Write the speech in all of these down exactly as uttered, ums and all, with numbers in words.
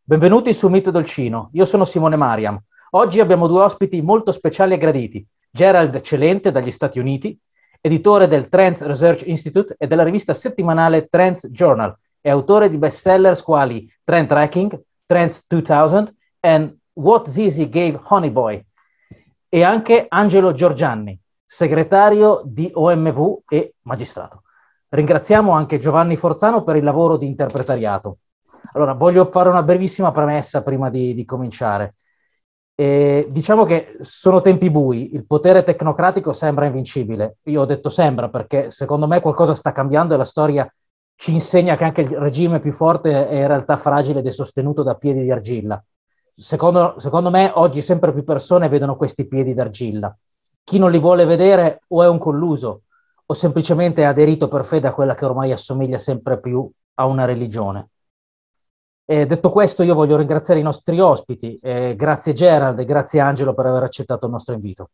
Benvenuti su Mito Dolcino, io sono Simone Mariam. Oggi abbiamo due ospiti molto speciali e graditi. Gerald Celente dagli Stati Uniti, editore del Trends Research Institute e della rivista settimanale Trends Journal e autore di bestseller quali Trend Tracking, Trends duemila e What Zizi Gave Honey Boy. E anche Angelo Giorgianni, segretario di O M V e magistrato. Ringraziamo anche Giovanni Forzano per il lavoro di interpretariato. Allora, voglio fare una brevissima premessa prima di, di cominciare. Eh, diciamo che sono tempi bui, il potere tecnocratico sembra invincibile. Io ho detto sembra perché secondo me qualcosa sta cambiando e la storia ci insegna che anche il regime più forte è in realtà fragile ed è sostenuto da piedi di argilla. Secondo, secondo me oggi sempre più persone vedono questi piedi d'argilla. Chi non li vuole vedere o è un colluso o semplicemente ha aderito per fede a quella che ormai assomiglia sempre più a una religione. E detto questo, io voglio ringraziare i nostri ospiti. Eh, grazie Gerald e grazie Angelo per aver accettato il nostro invito.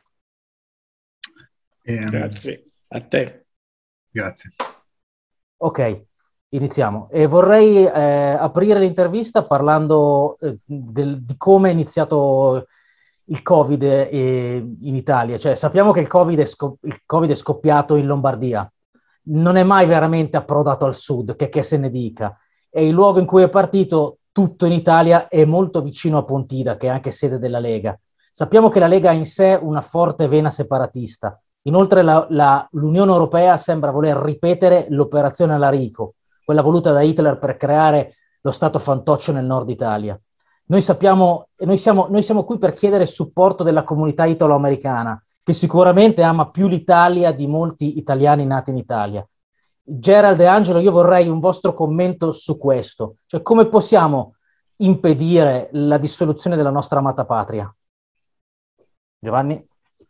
Ehm, Grazie a te. Grazie. Ok, iniziamo. E vorrei eh, aprire l'intervista parlando eh, del, di come è iniziato il Covid eh, in Italia. Cioè, sappiamo che il COVID, è scop- il Covid è scoppiato in Lombardia. Non è mai veramente approdato al sud, che, che se ne dica. E il luogo in cui è partito tutto in Italia è molto vicino a Pontida, che è anche sede della Lega. Sappiamo che la Lega ha in sé una forte vena separatista. Inoltre la, la, l'Unione Europea sembra voler ripetere l'operazione Alarico, quella voluta da Hitler per creare lo Stato fantoccio nel nord Italia. Noi sappiamo, noi siamo, noi siamo qui per chiedere supporto della comunità italo-americana, che sicuramente ama più l'Italia di molti italiani nati in Italia. Gerald e Angelo, io vorrei un vostro commento su questo. Cioè, come possiamo impedire la dissoluzione della nostra amata patria? Giovanni?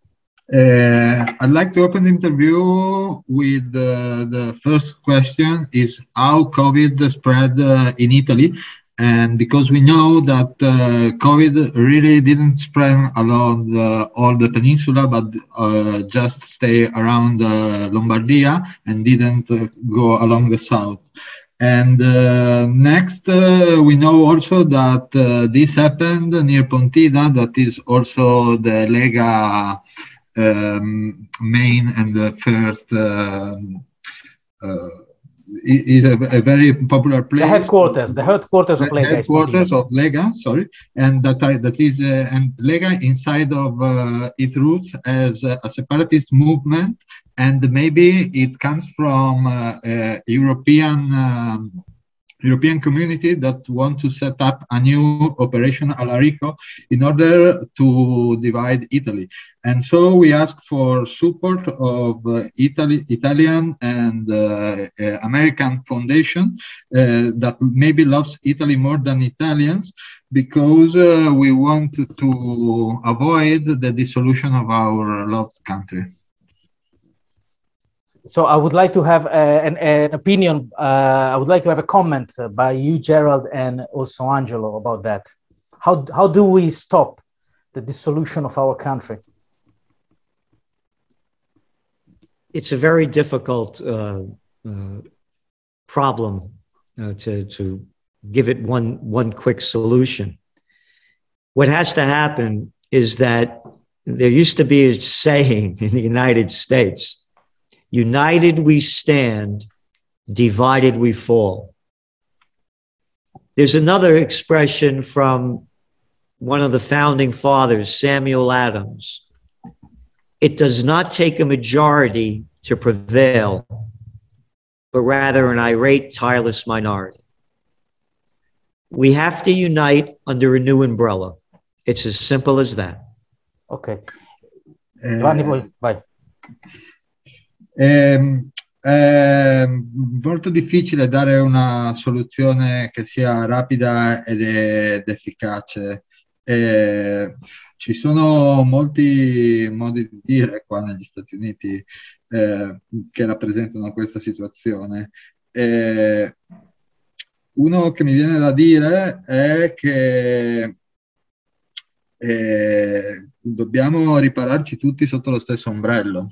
Uh, I'd like to open the interview with uh, the first question is how COVID spread uh, in Italy. And because we know that uh, COVID really didn't spread along the, all the peninsula, but uh, just stay around uh, Lombardia and didn't uh, go along the south. And uh, next, uh, we know also that uh, this happened near Pontida, that is also the Lega um, main and the first uh, uh, is a, a very popular place. The headquarters, the headquarters of Lega. Headquarters of Lega, sorry, and that are, that is uh, and Lega inside of uh, it roots as a, a separatist movement, and maybe it comes from uh, uh, European. Um, European community that want to set up a new operation Alarico in order to divide Italy. And so we ask for support of uh, Italy, Italian and uh, uh, American foundation uh, that maybe loves Italy more than Italians, because uh, we want to, to avoid the dissolution of our loved country. So I would like to have uh, an, an opinion, uh, I would like to have a comment by you, Gerald, and also Angelo about that. How, how do we stop the dissolution of our country? It's a very difficult uh, uh, problem uh, to, to give it one, one quick solution. What has to happen is that there used to be a saying in the United States: united we stand, divided we fall. There's another expression from one of the founding fathers, Samuel Adams. It does not take a majority to prevail, but rather an irate, tireless minority. We have to unite under a new umbrella. It's as simple as that. Okay. Giovanni, Uh, vai. È, è molto difficile dare una soluzione che sia rapida ed, ed efficace. E ci sono molti modi di dire qua negli Stati Uniti eh, che rappresentano questa situazione. E uno che mi viene da dire è che eh, dobbiamo ripararci tutti sotto lo stesso ombrello.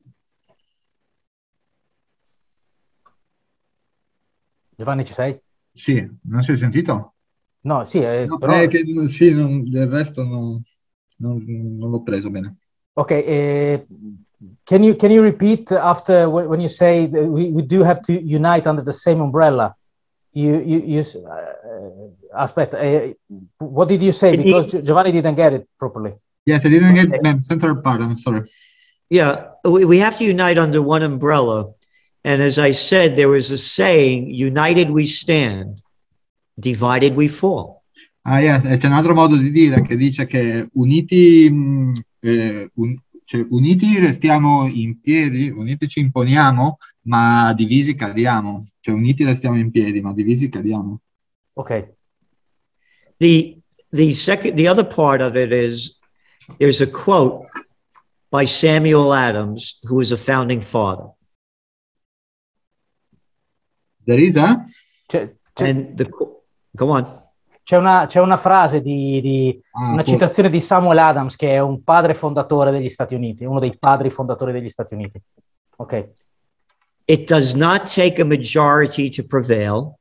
Giovanni, ci sei? Sì, non si è sentito? No, sì, eh, No, però... è che sì, non- del resto non, non- non l'ho preso bene. Okay, eh, can you can you repeat after wh- when you say that we, we do have to unite under the same umbrella? You you you s- uh, aspetta, eh, what did you say? It Because needs, Gi- Giovanni didn't get it properly. Yes, I didn't get Okay. the central part, I'm sorry. yeah, we, we have to unite under one umbrella. And as I said, there was a saying, united we stand, divided we fall. Ah, yes, e c'è un altro modo di dire che dice che uniti, mh, eh, un- cioè, uniti restiamo in piedi, uniti ci imponiamo, ma divisi cadiamo. Cioè, uniti restiamo in piedi, ma divisi cadiamo. Okay. The, the second, the other part of it is there's a quote by Samuel Adams, who was a founding father. There is a? C'è, c'è- And the, go on. c'è una, c'è una frase di, di- Ah, una poi- citazione di Samuel Adams, che è un padre fondatore degli Stati Uniti, uno dei padri fondatori degli Stati Uniti. Ok. It does not take a majority to prevail.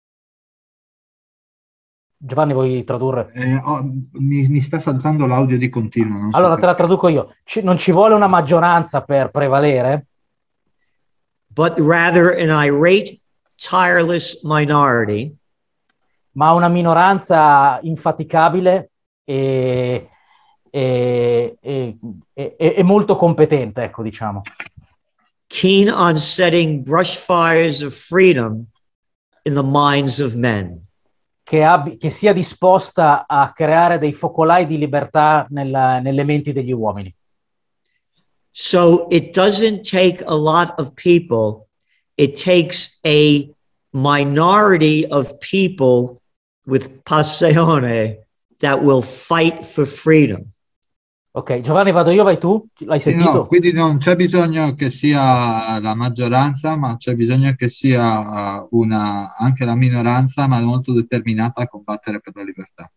Giovanni, vuoi tradurre? eh, oh, mi, mi sta saltando l'audio di continuo. Non so Allora, te la perché. traduco io. Ci- non ci vuole una maggioranza per prevalere, But rather an irate, tireless minority ma una minoranza infaticabile e, e- e- e- e molto competente, ecco, diciamo, keen on setting brush fires of freedom in the minds of men. che, abbi- che sia disposta a creare dei focolai di libertà nella- nelle menti degli uomini. So it doesn't take a lot of people, it takes a minority of people with passione that will fight for freedom. Ok, Giovanni, vado io, vai tu? L'hai Sì, sentito? no, quindi non c'è bisogno che sia la maggioranza, ma c'è bisogno che sia uh, una, anche la minoranza, ma molto determinata a combattere per la libertà.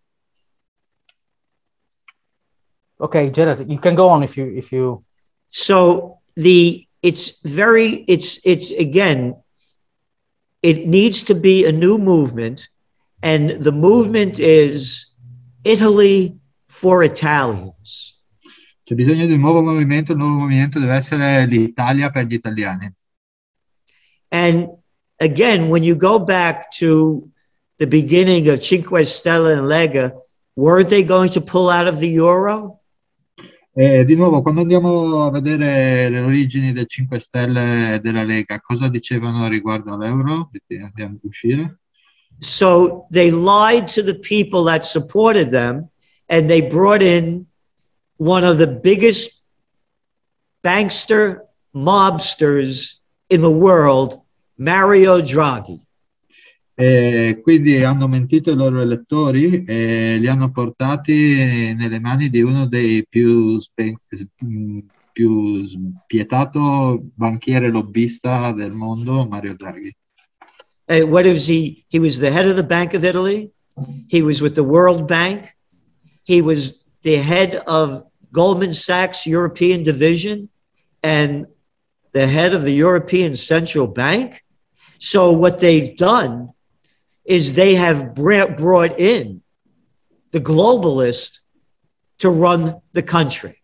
Ok, Gerard, you can go on if you, if you... So the it's very it's it's again it needs to be a new movement, and the movement is Italy for Italians. C'è bisogno di un nuovo movimento, il nuovo movimento deve essere l'Italia per gli italiani. And again, when you go back to the beginning of Cinque Stelle and Lega, weren't they going to pull out of the euro? E di nuovo, quando andiamo a vedere le origini del cinque Stelle e della Lega, cosa dicevano riguardo all'euro? Di andiamo a uscire? So they lied to the people that supported them, and they brought in one of the biggest bankster mobsters in the world, Mario Draghi. E quindi hanno mentito ai loro elettori e li hanno portati nelle mani di uno dei più, spe- più spietato banchiere lobbista del mondo, Mario Draghi. Uh, what was he? He was the head of the Bank of Italy. He was with the World Bank. He was the head of Goldman Sachs European division and the head of the European Central Bank. So what they've done is they have brought in the globalist to run the country.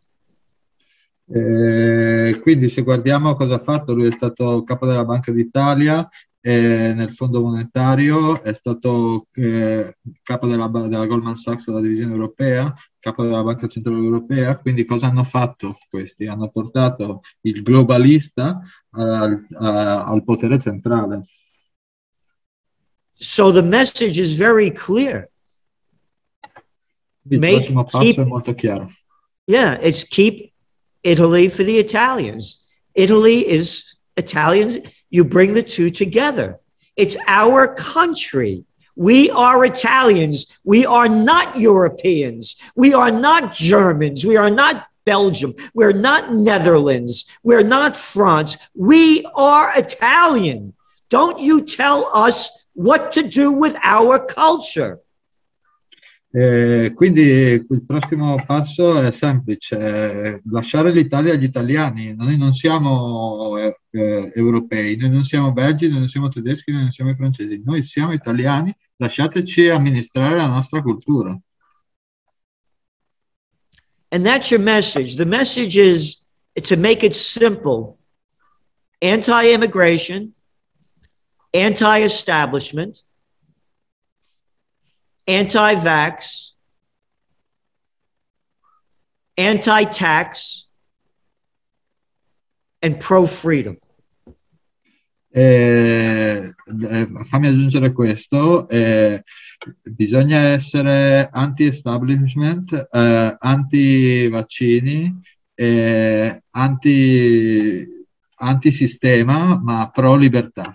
Eh, quindi se guardiamo cosa ha fatto, lui è stato capo della Banca d'Italia, eh, nel Fondo Monetario, è stato eh, capo della, della Goldman Sachs della divisione europea, capo della Banca Centrale Europea. Quindi cosa hanno fatto questi? Hanno portato il globalista al, a, al potere centrale. So the message is very clear. Il Make, prossimo passo keep, è molto chiaro. Yeah, it's keep Italy for the Italians. Italy is Italians. You bring the two together. It's our country. We are Italians. We are not Europeans. We are not Germans. We are not Belgium. We're not Netherlands. We're not France. We are Italian. Don't you tell us what to do with our culture. Eh, quindi il prossimo passo è semplice, eh, lasciare l'Italia agli italiani. Noi non siamo eh, eh, europei, noi non siamo belgi, noi non siamo tedeschi, noi non siamo francesi, noi siamo italiani, lasciateci amministrare la nostra cultura. And that's your message. The message is to make it simple. Anti-immigration, anti-establishment, anti-vax, anti-tax, and pro-freedom. Eh, eh, fammi aggiungere questo, eh, bisogna essere anti-establishment, eh, anti-vaccini, eh, anti, anti-sistema, ma pro-libertà.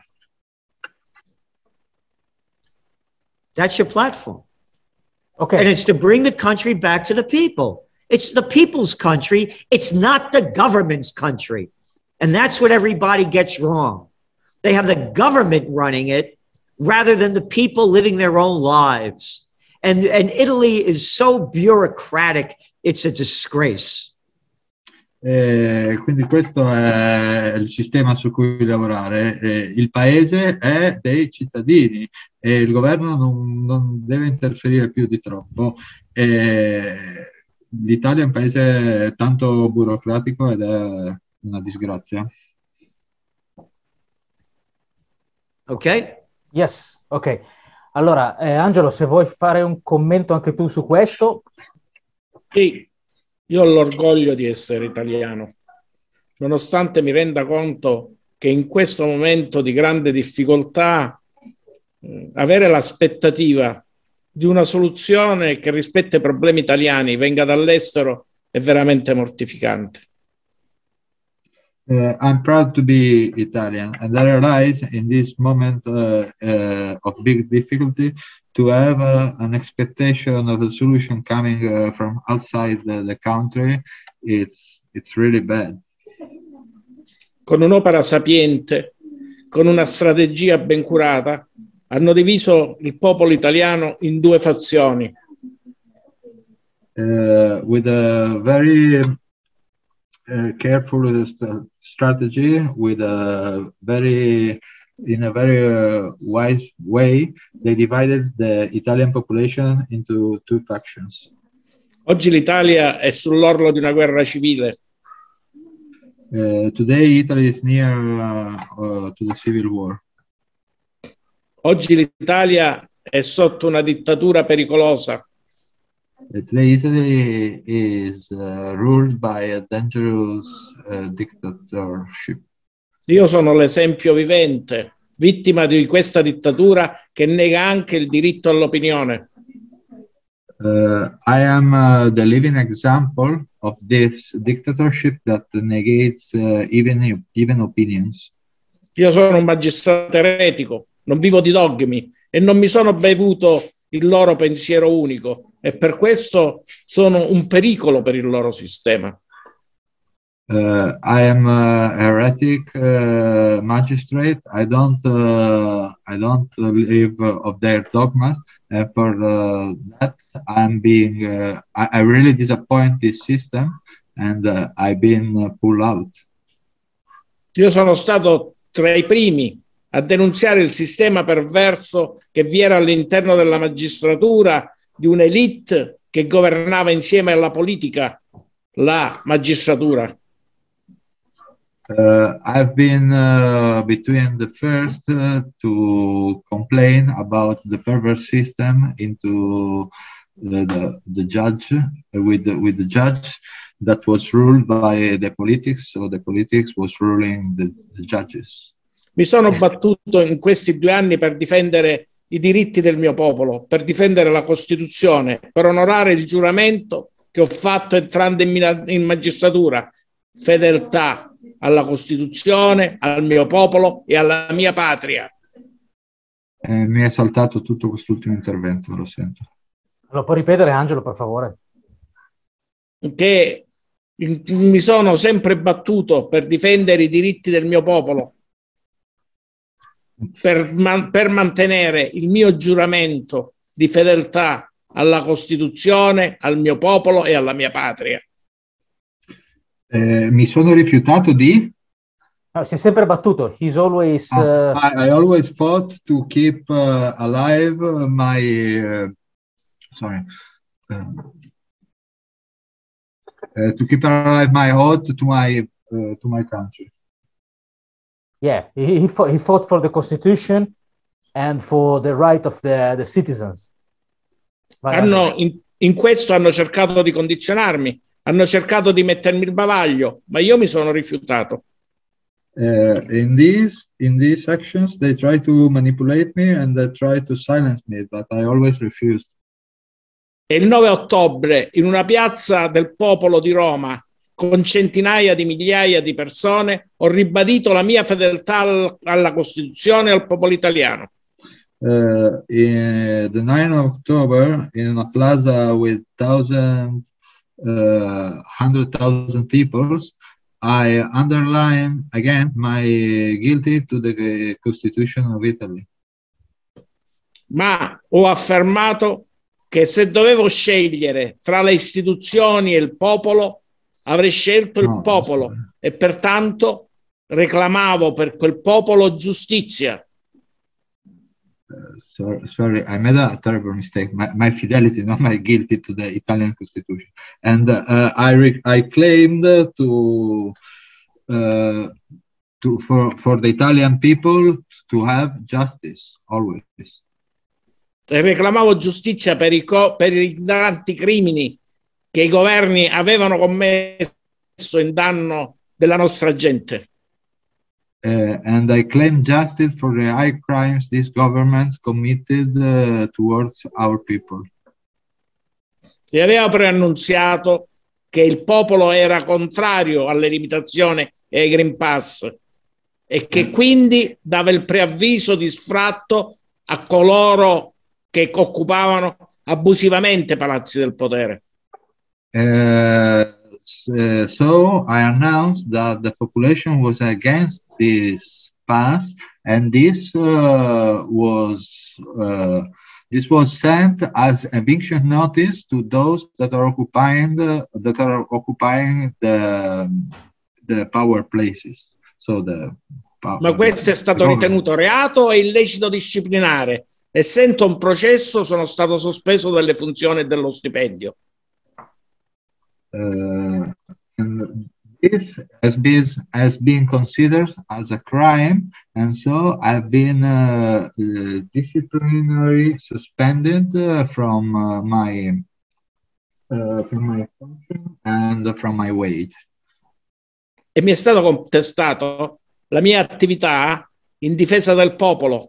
That's your platform. Ok, And it's to bring the country back to the people. It's the people's country. It's not the government's country. And that's what everybody gets wrong. They have the government running it rather than the people living their own lives. And, and Italy is so bureaucratic, it's a disgrace. Eh, quindi questo è il sistema su cui lavorare. Eh, il paese è dei cittadini e il governo non, non deve interferire più di troppo. Eh, L'Italia è un paese tanto burocratico ed è una disgrazia. Ok? yes, ok. Allora, eh, Angelo, se vuoi fare un commento anche tu su questo. Sì, io ho l'orgoglio di essere italiano, nonostante mi renda conto che in questo momento di grande difficoltà eh, avere l'aspettativa di una soluzione che rispetta i problemi italiani venga dall'estero è veramente mortificante. Uh, I'm proud to be Italian, and I realize in this moment uh, uh, of big difficulty to have uh, an expectation of a solution coming uh, from outside the, the country. It's it's really bad. Con un'opera sapiente, con una strategia ben curata, hanno diviso il popolo italiano in due fazioni. Uh, with a very uh, careful st- strategy, with a very in a very uh, wise way, they divided the Italian population into two factions. Oggi l'Italia è sull'orlo di una guerra civile. Uh, today, Italy is near uh, uh, to the civil war. Oggi l'Italia è sotto una dittatura pericolosa. Uh, today, Italy is uh, ruled by a dangerous uh, dictatorship. Io sono l'esempio vivente, vittima di questa dittatura che nega anche il diritto all'opinione. Uh, I am uh, the living example of this dictatorship that negates uh, even even opinions. Io sono un magistrato eretico, non vivo di dogmi e non mi sono bevuto il loro pensiero unico e per questo sono un pericolo per il loro sistema. Uh, I am a heretic uh, magistrate. I don't uh, I don't believe of their dogmas, and for uh, that I'm being uh, I, I really disappoint this system, and uh, I've been uh, pulled out. Io sono stato tra i primi a denunziare il sistema perverso che vi era all'interno della magistratura, di un'elite che governava insieme alla politica la magistratura. Uh, I've been uh, between the first uh, to complain about the perverse system into the, the, the judge uh, with the, with the judge that was ruled by the politics, so the politics was ruling the, the judges. Mi sono battuto in questi due anni per difendere i diritti del mio popolo, per difendere la Costituzione, per onorare il giuramento che ho fatto entrando in, in magistratura, fedeltà alla Costituzione, al mio popolo e alla mia patria. Eh, mi è saltato tutto quest'ultimo intervento, lo sento. Lo puoi ripetere, Angelo, per favore? Che mi sono sempre battuto per difendere i diritti del mio popolo, per, man- per mantenere il mio giuramento di fedeltà alla Costituzione, al mio popolo e alla mia patria. Eh, mi sono rifiutato di... No, si è sempre battuto. He's always... Uh... Uh, I, I always fought to keep uh, alive my... Uh, sorry. Uh, uh, to keep alive my oath to my, uh, to my country. Yeah, he, he, fought, he fought for the Constitution and for the right of the, the citizens. Hanno, in, in questo hanno cercato di condizionarmi, hanno cercato di mettermi il bavaglio, ma io mi sono rifiutato. Uh, in these in these actions, they try to manipulate me and they try to silence me, but I always refused. E il nove ottobre, in una piazza del popolo di Roma, con centinaia di migliaia di persone, ho ribadito la mia fedeltà al, alla Costituzione e al popolo italiano. Uh, in the ninth of October, in a plaza with thousand, uh, hundred thousand people, I underline again my guilty to the Constitution of Italy. Ma ho affermato che se dovevo scegliere tra le istituzioni e il popolo, avrei scelto il no, popolo sorry. E pertanto reclamavo per quel popolo giustizia. Uh, sorry, sorry, I made a terrible mistake. My, my fidelity, not my guilty to the Italian Constitution. And uh, I re I claimed to uh, to for for the Italian people to have justice always. E reclamavo giustizia per i, per i tanti crimini che i governi avevano commesso in danno della nostra gente. Uh, and I claim justice for the high crimes these governments committed uh, towards our people. E aveva preannunziato che il popolo era contrario alle limitazioni e ai Green Pass e che quindi dava il preavviso di sfratto a coloro che occupavano abusivamente i palazzi del potere. Uh, so I announced that the population was against this pass, and this uh, was uh, this was sent as eviction notice to those that are occupying the, that are occupying the the power places. So the Ma questo è stato ritenuto reato e illecito disciplinare. Essendo un processo, sono stato sospeso dalle funzioni e dello stipendio. Uh, and this has been has been considered as a crime, and so I've been uh, uh, disciplinary suspended uh, from uh, my uh, from my function and from my wage. E mi è stato contestato la mia attività in difesa del popolo.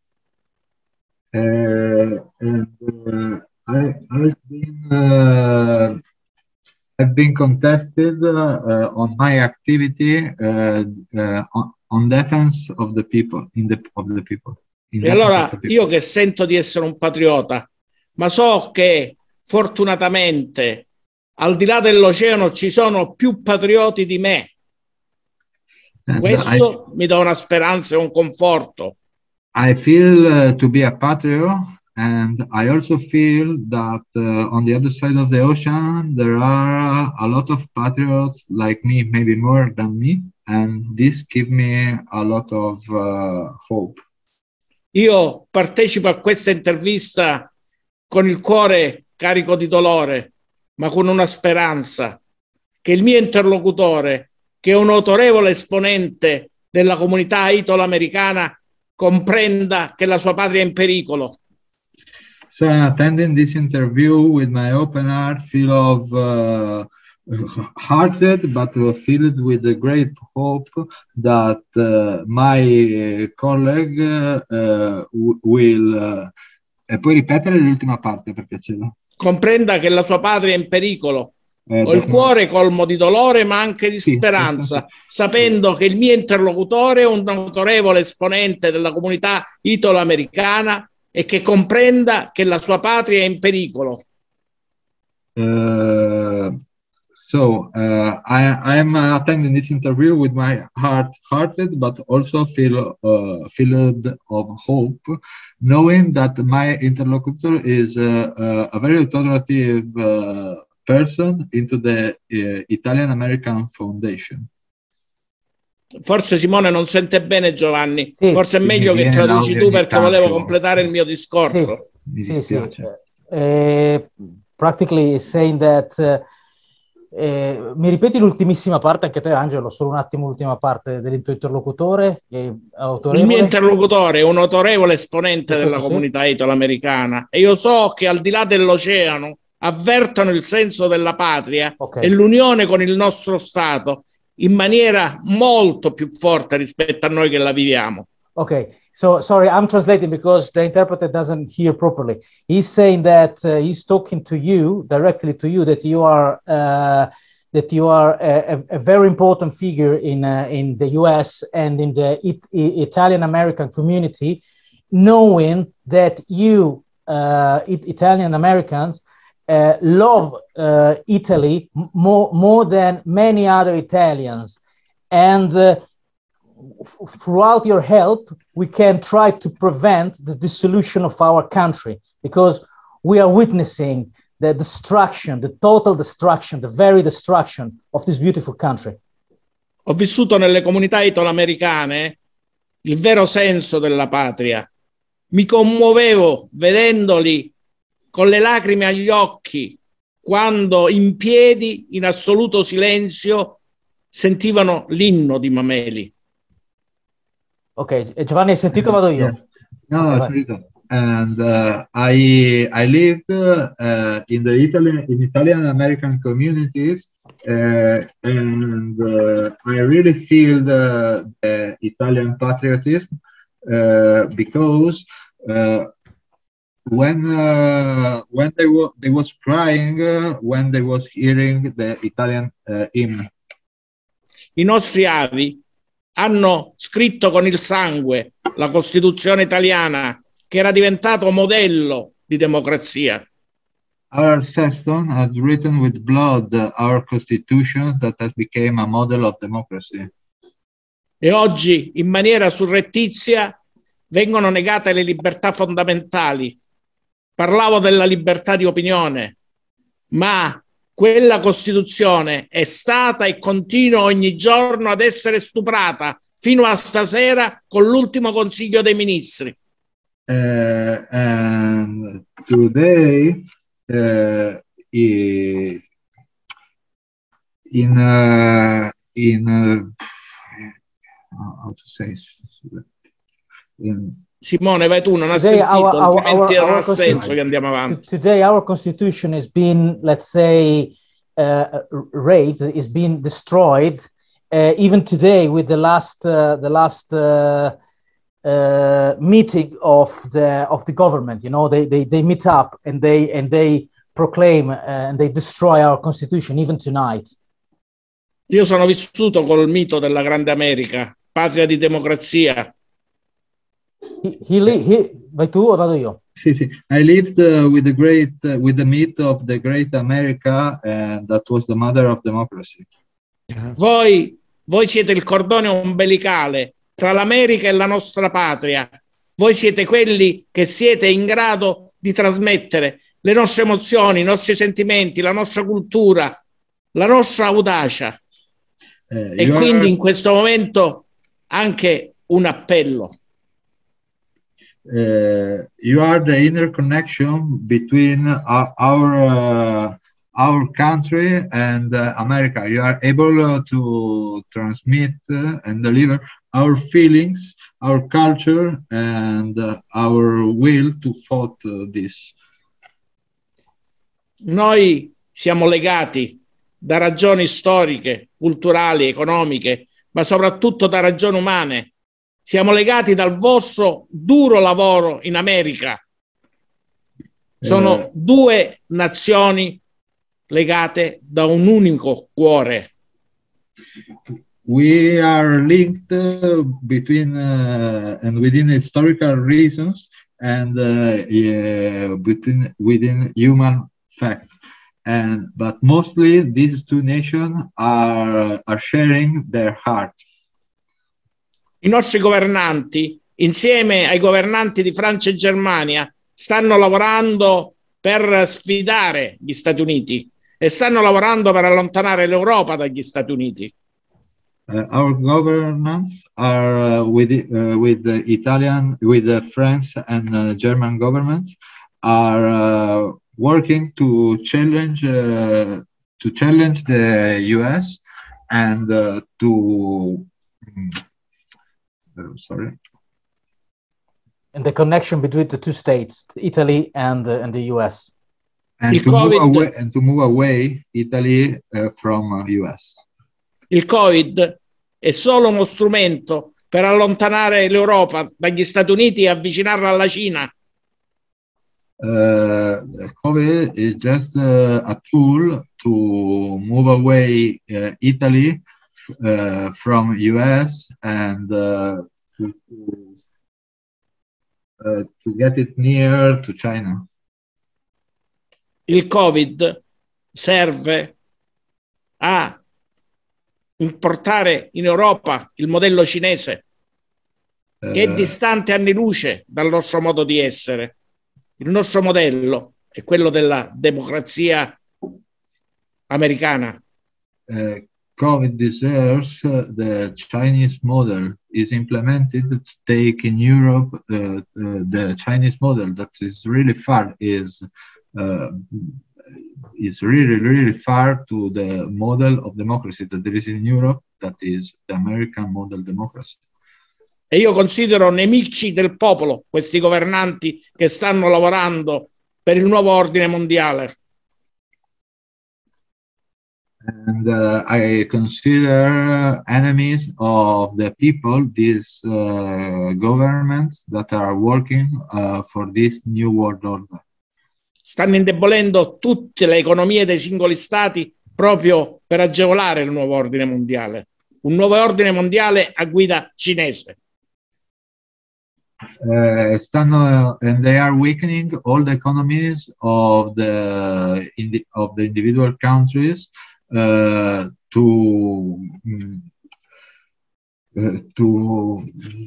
Uh, and uh, I, I've been uh, I've been contested uh, uh, on my activity uh, uh, on, on defense of the people, in the of the people. In E allora io che sento di essere un patriota, ma so che fortunatamente al di là dell'oceano ci sono più patrioti di me. And Questo I, mi dà una speranza e un conforto. I feel uh, to be a patriot, and I also feel that uh, on the other side of the ocean there are a lot of patriots like me, maybe more than me, and this gives me a lot of uh, hope. Io partecipo a questa intervista con il cuore carico di dolore, ma con una speranza che il mio interlocutore, che è un autorevole esponente della comunità italo-americana, comprenda che la sua patria è in pericolo. So I'm attending this interview with my open heart, full of uh, hearted, but filled with a great hope that uh, my colleague uh, will... Uh, e puoi ripetere l'ultima parte per piacere? Comprenda che la sua patria è in pericolo. Eh, Ho il cuore colmo di dolore ma anche di sì, speranza, sì, sì. sapendo che il mio interlocutore è un autorevole esponente della comunità italo-americana e che comprenda che la sua patria è in pericolo. Uh, So uh, I I'm attending this interview with my heart hearted, but also feel uh, filled of hope, knowing that my interlocutor is uh, uh, a very authoritative uh, person into the uh, Italian American Foundation. Forse Simone non sente bene Giovanni, Sì. forse è meglio che traduci tu perché volevo completare il mio discorso. Sì, sì, sì. Uh, practically saying that uh, Eh, mi ripeti l'ultimissima parte anche te, Angelo, solo un attimo l'ultima parte del tuo interlocutore? Che è il mio interlocutore è un autorevole esponente sì, della sì. comunità italo-americana e io so che al di là dell'oceano avvertono il senso della patria okay. e l'unione con il nostro Stato in maniera molto più forte rispetto a noi che la viviamo. Okay, so sorry, I'm translating because the interpreter doesn't hear properly. He's saying that uh, he's talking to you, directly to you, that you are uh, that you are a, a very important figure in uh, in the U S and in the it, Italian American community, knowing that you uh, it, Italian Americans uh, love uh, Italy more more than many other Italians, and uh, throughout your help, we can try to prevent the dissolution of our country, because we are witnessing the destruction, the total destruction, the very destruction of this beautiful country. Ho vissuto nelle comunità italo-americane il vero senso della patria. Mi commuovevo vedendoli con le lacrime agli occhi quando in piedi, in assoluto silenzio, sentivano l'inno di Mameli. Ok, Giovanni, hai sentito? Vado io. Yes. No, okay, sentito. And uh, I I lived uh, in the Italian in Italian American communities, uh, and uh, I really feel the, the Italian patriotism uh, because uh, when uh, when they were they was crying uh, when they was hearing the Italian uh, hymn. I nostri avi hanno scritto con il sangue la Costituzione italiana, che era diventato modello di democrazia. Our ancestors had written with blood our Constitution that has become a model of democracy. E oggi, in maniera surrettizia, vengono negate le libertà fondamentali. Parlavo della libertà di opinione, ma quella Costituzione è stata e continua ogni giorno ad essere stuprata, fino a stasera con l'ultimo Consiglio dei Ministri. Uh, and today, uh, in uh, in uh, how to say in Simone, vai tu, non ha sentito, our, our, altrimenti our, non our ha senso che andiamo avanti. Today our Constitution has been, let's say, uh, raped, is being destroyed. Uh, even today, with the last uh, the last uh, uh, meeting of the of the government, you know, they they they meet up and they and they proclaim uh, and they destroy our Constitution even tonight. Io sono vissuto col mito della grande America, patria di democrazia. He, he, he, vai tu o vado io? Sì, sì. I lived uh, with the great uh, with the myth of the great America, and that was the mother of democracy. Yeah. Voi Voi siete il cordone ombelicale tra l'America e la nostra patria. Voi siete quelli che siete in grado di trasmettere le nostre emozioni, i nostri sentimenti, la nostra cultura, la nostra audacia. Uh, e quindi are... in questo momento anche un appello. Uh, you are the inner connection between our, our uh... our country and uh, America. You are able uh, to transmit uh, and deliver our feelings, our culture, and uh, our will to fight uh, this. Noi siamo legati da ragioni storiche, culturali, economiche, ma soprattutto da ragioni umane. Siamo legati dal vostro duro lavoro in America. Sono uh, due nazioni legate da un unico cuore. We are linked uh, between uh, and within historical reasons and uh, uh, between within human facts, and but mostly these two nations are are sharing their heart. I nostri governanti, insieme ai governanti di Francia e Germania, stanno lavorando per sfidare gli Stati Uniti e stanno lavorando per allontanare l'Europa dagli Stati Uniti. Uh, our governments are uh, with uh, with the Italian, with the French and uh, German governments are uh, working to challenge uh, to challenge the U S and uh, to uh, sorry. And the connection between the two states, Italy and uh, and the U S. And Il to move COVID, away and to move away Italy uh, from uh, U S. Il Covid è solo uno strumento per allontanare l'Europa dagli Stati Uniti e avvicinarla alla Cina. Uh, COVID is just uh, a tool to move away uh, Italy uh, from U S and uh, to, to, uh, to get it near to China. Il Covid serve a importare in Europa il modello cinese, che è distante anni luce dal nostro modo di essere. Il nostro modello è quello della democrazia americana. Uh, COVID deserves uh, the Chinese model is implemented to take in Europe uh, uh, the Chinese model that is really far is uh, is really really far to the model of democracy that there is in Europe, that is the American model democracy. E io considero nemici del popolo questi governanti che stanno lavorando per il nuovo ordine mondiale. And uh, I consider enemies of the people these uh, governments that are working uh, for this new world order. Stanno indebolendo tutte le economie dei singoli stati proprio per agevolare il nuovo ordine mondiale. Un nuovo ordine mondiale a guida cinese. Uh, stanno and they are weakening all the economies of the, in the of the individual countries uh, to uh, to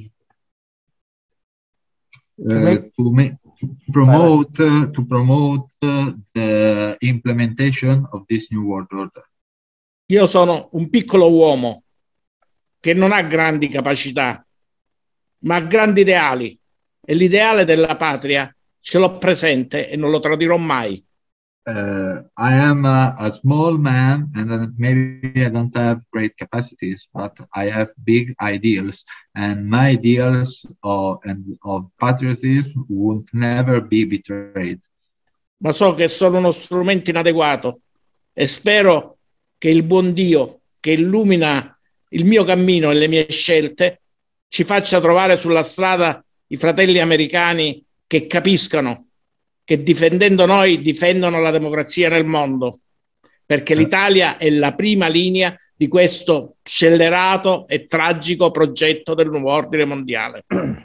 uh, to make to promote uh, to promote uh, the implementation of this new world order. Io sono un piccolo uomo che non ha grandi capacità, ma ha grandi ideali, e l'ideale della patria ce l'ho presente e non lo tradirò mai. Uh, I am a, a small man, and uh, maybe I don't have great capacities, but I have big ideals, and my ideals of, and of patriotism would never be betrayed. Ma so che sono uno strumento inadeguato e spero che il buon Dio, che illumina il mio cammino e le mie scelte, ci faccia trovare sulla strada i fratelli americani che capiscano che difendendo noi difendono la democrazia nel mondo, perché l'Italia è la prima linea di questo scellerato e tragico progetto del nuovo ordine mondiale.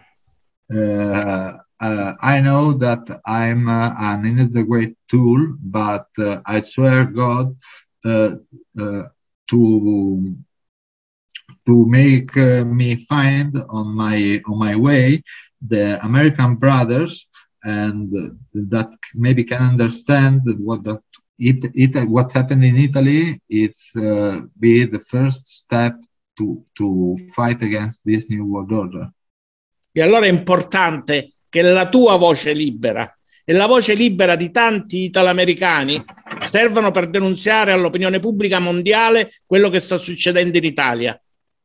Uh, uh, I know that I'm uh, an inadequate tool, but uh, I swear God uh, uh, to to make uh, me find on my on my way the American brothers, and that maybe can understand what that it, it what happened in Italy. It's uh, be the first step to to fight against this new world order. E allora è importante che la tua voce libera e la voce libera di tanti italoamericani servano per denunziare all'opinione pubblica mondiale quello che sta succedendo in Italia.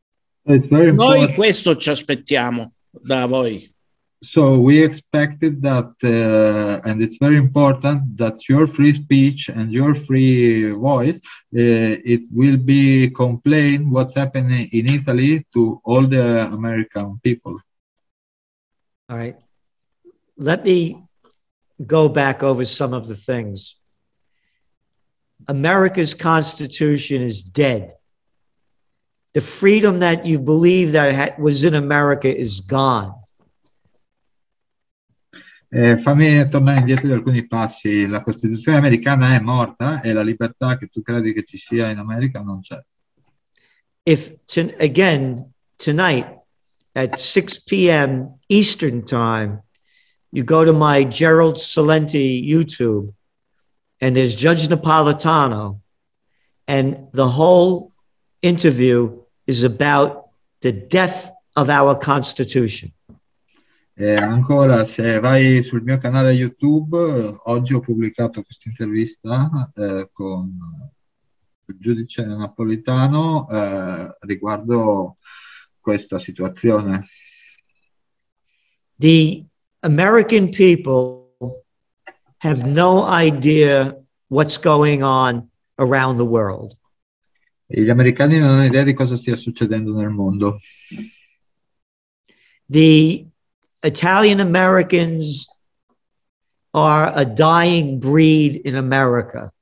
Noi questo ci aspettiamo da voi. So we expected that, uh, and it's very important that your free speech and your free voice, uh, it will be complain what's happening in Italy to all the American people. All right. Let me go back over some of the things. America's Constitution is dead. The freedom that you believe that was in America is gone. Eh, fammi tornare indietro di alcuni passi. La Costituzione americana è morta e la libertà che tu credi che ci sia in America non c'è. If, to, again, tonight at six p.m. Eastern Time, you go to my Gerald Salenti YouTube, and there's Judge Napolitano, and the whole interview is about the death of our Constitution. E ancora, se vai sul mio canale YouTube, oggi ho pubblicato questa intervista eh, con il giudice Napolitano eh, riguardo questa situazione. The American people have no idea what's going on around the world. Gli americani non hanno idea di cosa stia succedendo nel mondo. The Italian Americans are a dying breed in America.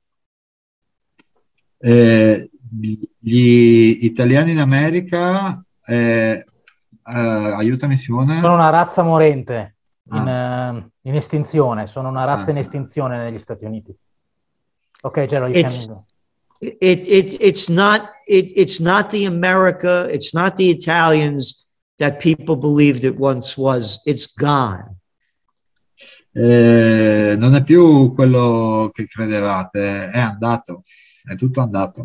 Eh, gli italiani in America, eh, eh, aiutami Simone. Sono una razza morente, in, Ah. uh, in estinzione, sono una razza Ah, in sì. estinzione negli Stati Uniti. Ok, Gerald, you It's, can... it, it, it's, not, it, it's not the America, it's not the Italians that people believed it once was. It's gone. Eh, non è più quello che credevate, è andato, è tutto andato.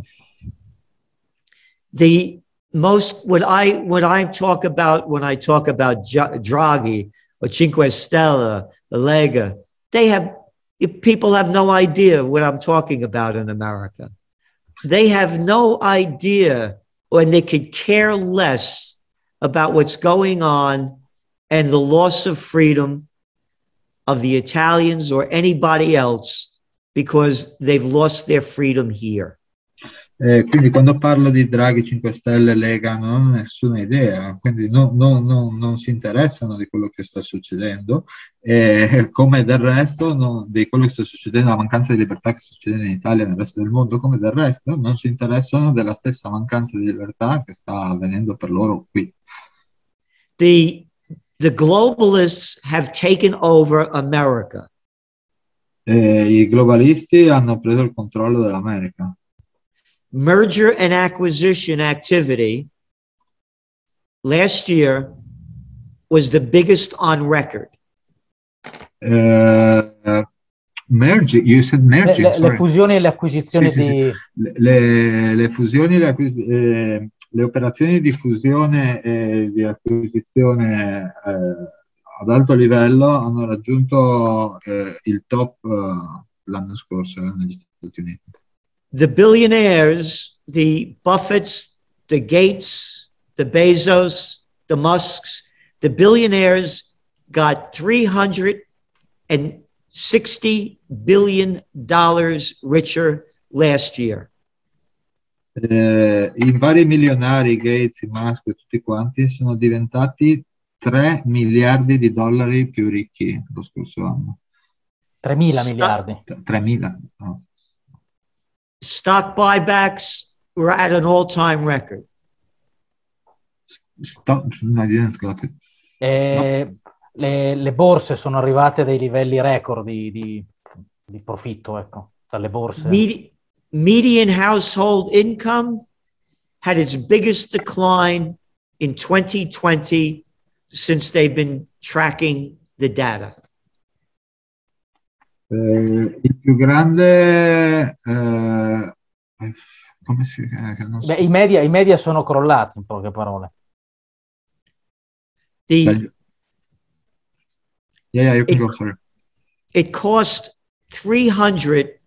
The most, what I, what I talk about when I talk about Draghi or Cinque Stelle, the Lega, they have, people have no idea what I'm talking about in America. They have no idea, and they could care less about what's going on and the loss of freedom of the Italians or anybody else because they've lost their freedom here. Eh, quindi quando parlo di Draghi, cinque Stelle, Lega, non hanno nessuna idea, quindi no, no, no, non si interessano di quello che sta succedendo, eh, come del resto no, di quello che sta succedendo, la mancanza di libertà che sta succedendo in Italia e nel resto del mondo, come del resto non si interessano della stessa mancanza di libertà che sta avvenendo per loro qui. The, the globalists have taken over America. Eh, I globalisti hanno preso il controllo dell'America. Merger and acquisition activity last year was the biggest on record. Uh, uh, merging, you said merging, le, le, le fusioni e le acquisizioni sì, sì, di... Sì. Le, le fusioni, le, eh, le operazioni di fusione e di acquisizione eh, ad alto livello hanno raggiunto eh, il top uh, l'anno scorso eh, negli Stati Uniti. The billionaires, the Buffetts, the Gates, the Bezos, the Musks, the billionaires got three hundred sixty billion dollars richer last year. Eh, I vari milionari, Gates, i Musk e tutti quanti, sono diventati tre miliardi di dollari più ricchi lo scorso anno. tremila miliardi. tremila, no. Stock buybacks were at an all-time record. Stop, I didn't got it. E le, le borse sono arrivate a dei livelli record di, di, di profitto, ecco, dalle borse. Medi- median household income had its biggest decline in twenty twenty since they've been tracking the data. Eh, il più grande eh, come si eh, non so. Beh, i media, i media sono crollati, in poche parole. The, yeah, yeah, you can it, go, sorry. It cost three hundred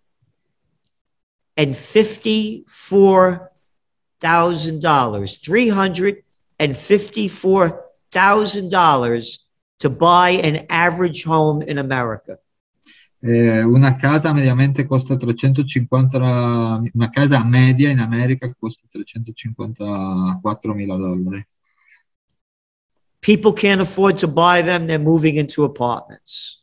fifty-four thousand dollars, three hundred fifty-four thousand dollars to buy an average home in America. Eh, una casa mediamente costa trecentocinquanta, una casa media in America costa trecentocinquantaquattromila dollari. People can't afford to buy them, they're moving into apartments.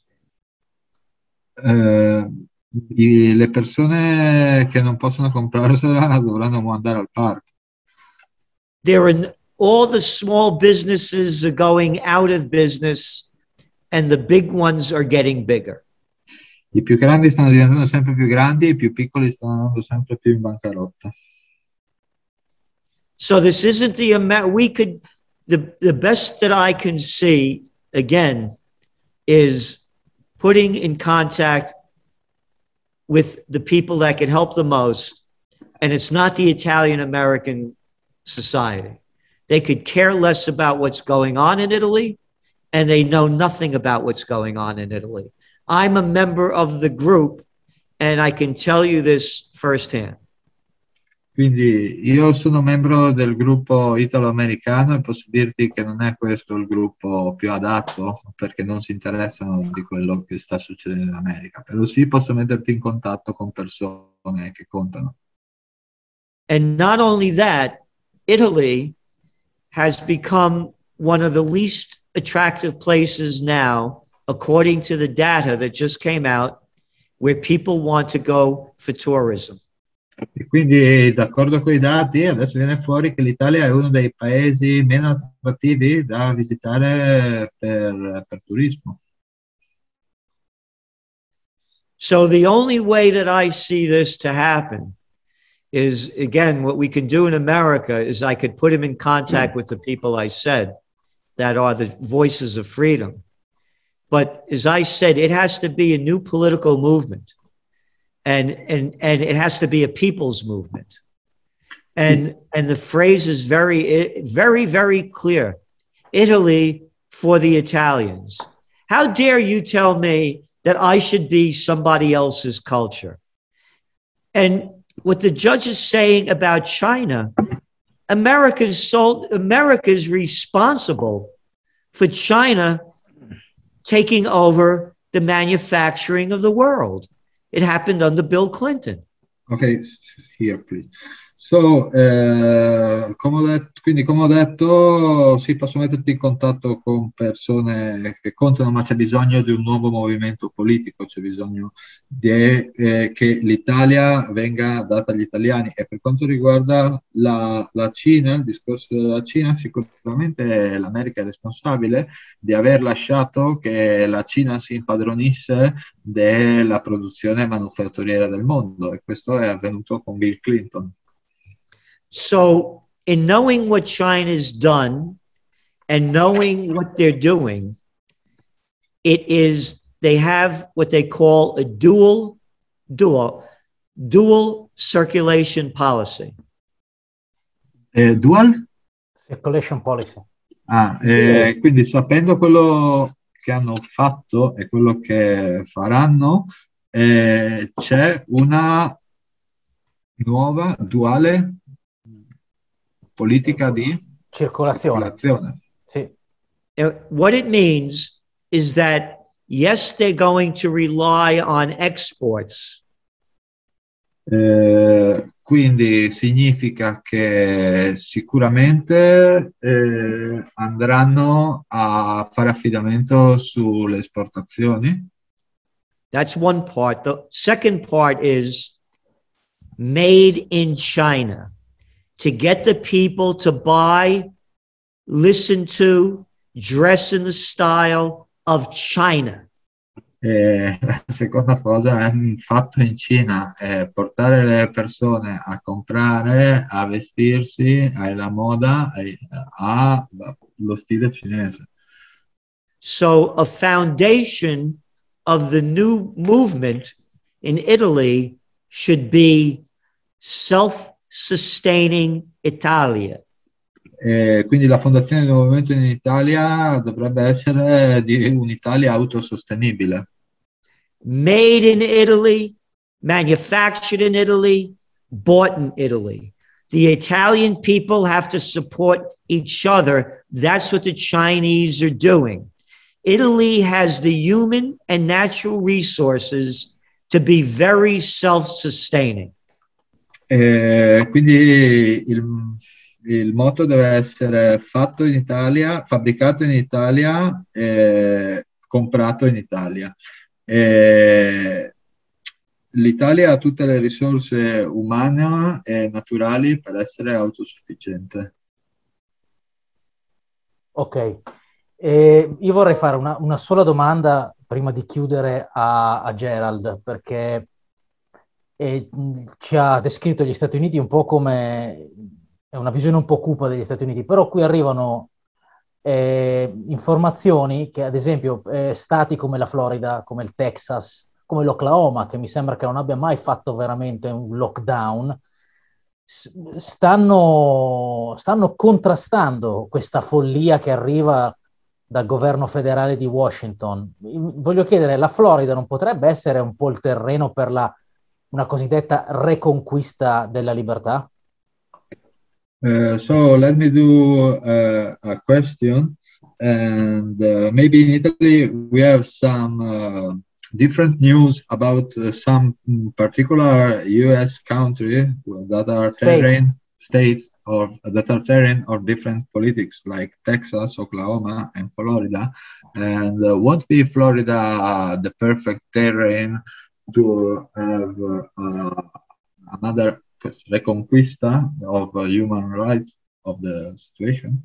Eh, i, le persone che non possono comprarsela dovranno andare al parco. There are all the small businesses are going out of business and the big ones are getting bigger. I più grandi stanno diventando sempre più grandi, i più piccoli stanno andando sempre più in bancarotta. So this isn't the Amer- we could the the best that I can see again is putting in contact with the people that can help the most, and it's not the Italian American society. They could care less about what's going on in Italy, and they know nothing about what's going on in Italy. I'm a member of the group, and I can tell you this firsthand. Quindi io sono membro del gruppo italo-americano e posso dirti che non è questo il gruppo più adatto, perché non si interessano di quello che sta succedendo in America. Però sì, posso metterti in contatto con persone che contano. And not only that, Italy has become one of the least attractive places now, according to the data that just came out, where people want to go for tourism. E quindi, d'accordo con i dati, adesso viene fuori che l'Italia è uno dei paesi meno attrattivi da visitare per, per turismo. So the only way that I see this to happen is, again, what we can do in America is I could put him in contact with the people I said that are the voices of freedom. But as I said, it has to be a new political movement. And, and, and it has to be a people's movement. And, and the phrase is very, very, very clear. Italy for the Italians. How dare you tell me that I should be somebody else's culture? And what the judge is saying about China, America's sold, America's responsible for China taking over the manufacturing of the world. It happened under Bill Clinton. Okay, here please. So, eh, come ho detto, quindi come ho detto, sì, posso metterti in contatto con persone che contano, ma c'è bisogno di un nuovo movimento politico, c'è bisogno di, eh, che l'Italia venga data agli italiani. E per quanto riguarda la, la Cina, il discorso della Cina, sicuramente l'America è responsabile di aver lasciato che la Cina si impadronisse della produzione manufatturiera del mondo, e questo è avvenuto con Bill Clinton. So, in knowing what China's done and knowing what they're doing, it is, they have what they call a dual, dual, dual circulation policy. Eh, dual? Circulation policy. Ah, eh, quindi sapendo quello che hanno fatto e quello che faranno, eh, c'è una nuova duale politica di circolazione. circolazione. Sì. What it means is that, yes, they're going to rely on exports. Eh, quindi significa che sicuramente eh, andranno a fare affidamento sulle esportazioni. That's one part. The second part is made in China. To get the people to buy, listen to, dress in the style of China. E la seconda cosa è fatto in Cina, è portare le persone a comprare, a vestirsi, alla moda, allo stile cinese. So a foundation of the new movement in Italy should be self-sustaining Italia. E quindi la fondazione del movimento in Italia dovrebbe essere di un'Italia autosostenibile. Made in Italy, manufactured in Italy, bought in Italy. The Italian people have to support each other. That's what the Chinese are doing. Italy has the human and natural resources to be very self-sustaining. E quindi il, il motto deve essere fatto in Italia, fabbricato in Italia, e comprato in Italia. E l'Italia ha tutte le risorse umane e naturali per essere autosufficiente. Ok, E io vorrei fare una, una sola domanda prima di chiudere a, a Gerald, perché e, mh, ci ha descritto gli Stati Uniti un po' come è una visione un po' cupa degli Stati Uniti, però qui arrivano eh, informazioni che, ad esempio, eh, stati come la Florida, come il Texas, come l'Oklahoma, che mi sembra che non abbia mai fatto veramente un lockdown, s- stanno, stanno contrastando questa follia che arriva dal governo federale di Washington. Voglio chiedere, la Florida non potrebbe essere un po' il terreno per la, una cosiddetta reconquista della libertà? Uh, so let me do uh, a question, and uh, maybe in Italy we have some uh, different news about uh, some particular U S country that are States. terrain states or that are terrain or different politics like Texas, Oklahoma, and Florida. And uh, won't be Florida uh, the perfect terrain to have uh, another reconquista of uh, human rights of the situation?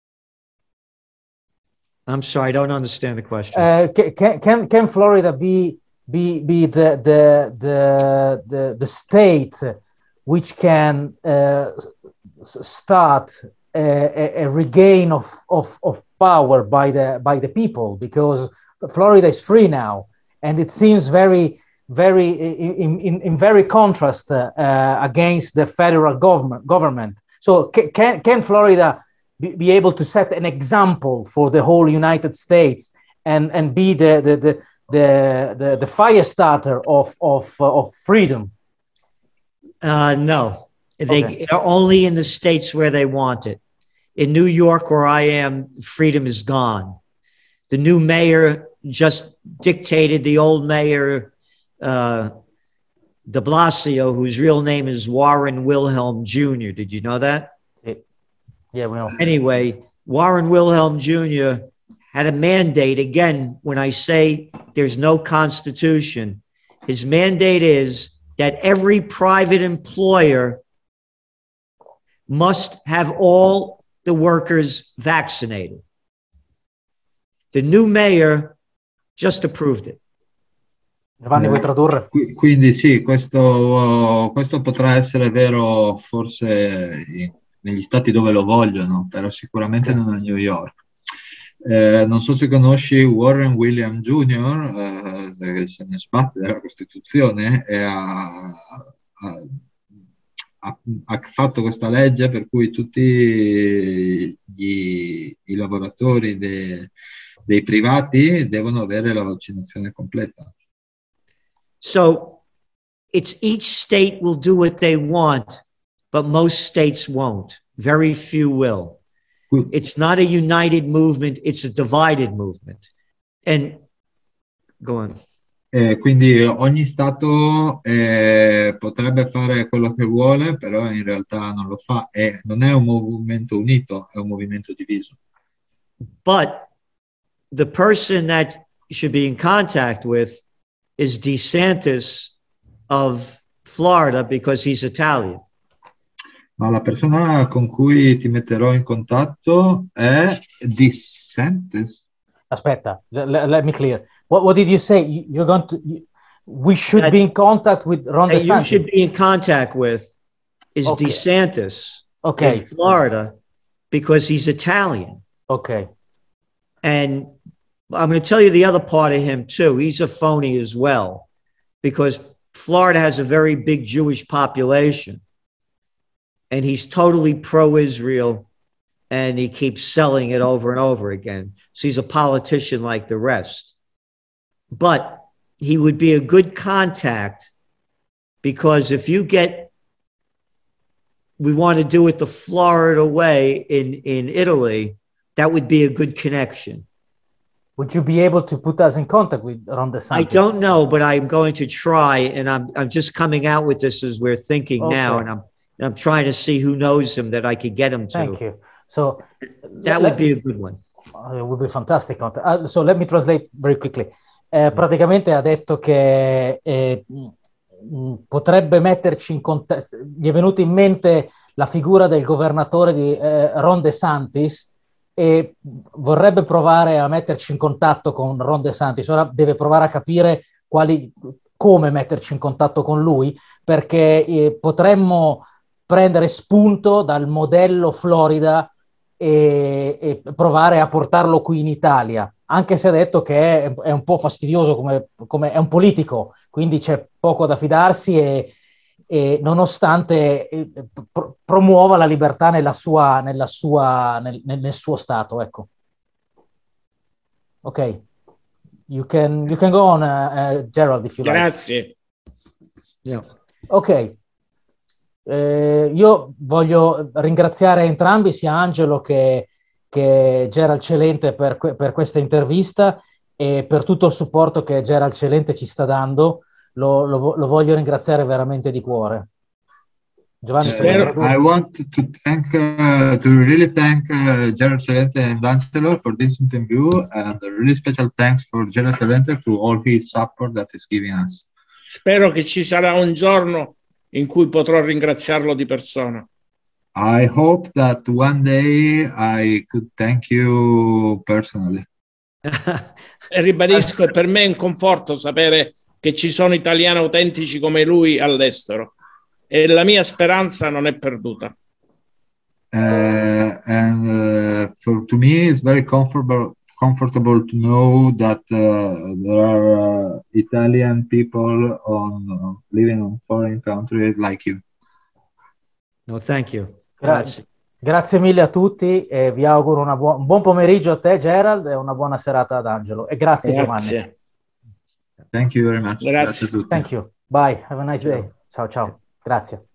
I'm sorry, I don't understand the question. Uh, can, can, can Florida be, be, be the, the, the, the, the state which can uh, start a, a regain of, of, of power by the, by the people? Because Florida is free now, and it seems very very in, in, in very contrast uh, uh, against the federal government government. So can can Florida be, be able to set an example for the whole United States and and be the the the the, the, the fire starter of of uh, of freedom? Uh, no, they Okay. are only in the states where they want it. In New York, where I am, freedom is gone. The new mayor just dictated the old mayor Uh, de Blasio, whose real name is Warren Wilhelm Junior Did you know that? Yeah, we know. Anyway, Warren Wilhelm Junior had a mandate. Again, when I say there's no constitution, his mandate is that every private employer must have all the workers vaccinated. The new mayor just approved it. Giovanni, vuoi tradurre? Qu- Quindi sì, questo, questo potrà essere vero forse in- negli stati dove lo vogliono, però sicuramente Sì. non a New York. Eh, non so se conosci Warren William Junior, eh, che se ne sbatte della Costituzione e ha, ha- ha- ha fatto questa legge per cui tutti gli- i lavoratori de- dei privati devono avere la vaccinazione completa. So it's each state will do what they want, but most states won't. Very few will. It's not a united movement, it's a divided movement. And go on. Eh, quindi ogni Stato eh, potrebbe fare quello che vuole, però in realtà non lo fa. E non è un movimento unito, è un movimento diviso. But the person that you should be in contact with is DeSantis of Florida because he's Italian. Ma la persona con cui ti metterò in contatto è DeSantis. Aspetta, let, let me clear. What, what did you say? You- You're going to. You, we should That- be in contact with Ron That you DeSantis. should be in contact with is Okay. DeSantis Okay. in Florida because he's Italian. Okay. And I'm going to tell you the other part of him too. He's a phony as well because Florida has a very big Jewish population and he's totally pro-Israel and he keeps selling it over and over again. So he's a politician like the rest. But he would be a good contact because if you get, we want to do it the Florida way in, in Italy, that would be a good connection. Would you be able to put us in contact with Ron DeSantis? I don't know, but I'm going to try, and I'm I'm just coming out with this as we're thinking now, Okay. and I'm I'm trying to see who knows him that I could get him to. Thank you. So That would be a good one. Uh, it would be fantastic. Uh, so let me translate very quickly. Eh, praticamente ha detto che eh, mh, potrebbe metterci in contesto. Gli è venuta in mente la figura del governatore di eh, Ron DeSantis, e vorrebbe provare a metterci in contatto con Ron DeSantis. Ora deve provare a capire quali, come metterci in contatto con lui, perché eh, potremmo prendere spunto dal modello Florida e, e provare a portarlo qui in Italia, anche se ha detto che è, è un po' fastidioso, come, come è un politico, quindi c'è poco da fidarsi e, e nonostante eh, pro- promuova la libertà nella sua, nella sua, nel, nel suo stato, ecco. Ok, you can, you can go on, uh, uh, Gerald, if you like. Grazie. Yeah. Ok, eh, io voglio ringraziare entrambi, sia Angelo che, che Gerald Celente, per, que- per questa intervista e per tutto il supporto che Gerald Celente ci sta dando. Lo, lo, lo voglio ringraziare veramente di cuore. Giovanni, Uh, I want to thank, uh, to really thank uh, Gerald Celente and Angelo for this interview, and a really special thanks for Gerald Celente to all his support that is giving us. Spero che ci sarà un giorno in cui potrò ringraziarlo di persona. I hope that one day I could thank you personally. E ribadisco, è per me un conforto sapere che ci sono italiani autentici come lui all'estero e la mia speranza non è perduta. Uh, and uh, for to me, it's very comfortable comfortable to know that uh, there are uh, Italian people on uh, living in foreign countries like you. No, thank you. Grazie. Grazie mille a tutti e vi auguro una buon, un buon pomeriggio a te, Gerald, e una buona serata ad Angelo. E grazie, Grazie. Giovanni. Thank you very much. Grazie. Grazie a tutti. Thank you. Bye. Have a nice day. Ciao, ciao. Grazie.